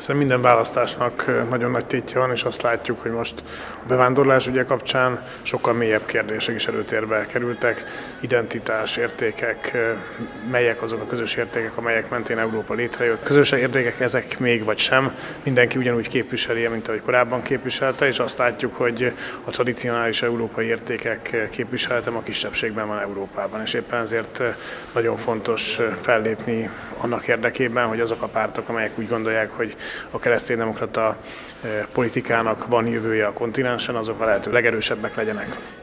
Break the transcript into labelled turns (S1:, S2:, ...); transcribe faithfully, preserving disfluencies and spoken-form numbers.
S1: Szerintem minden választásnak nagyon nagy tétje van, és azt látjuk, hogy most a bevándorlás ügye kapcsán sokkal mélyebb kérdések is előtérbe kerültek. Identitás, értékek, melyek azok a közös értékek, amelyek mentén Európa létrejött. Közös értékek ezek még vagy sem, mindenki ugyanúgy képviseli, mint ahogy korábban képviselte, és azt látjuk, hogy a tradicionális európai értékek képviselete a kisebbségben van Európában, és éppen ezért nagyon fontos fellépni annak érdekében, hogy azok a pártok, amelyek úgy gondolják, hogy a kereszténydemokrata politikának van jövője a kontinensen, azok a lehető legerősebbek legyenek.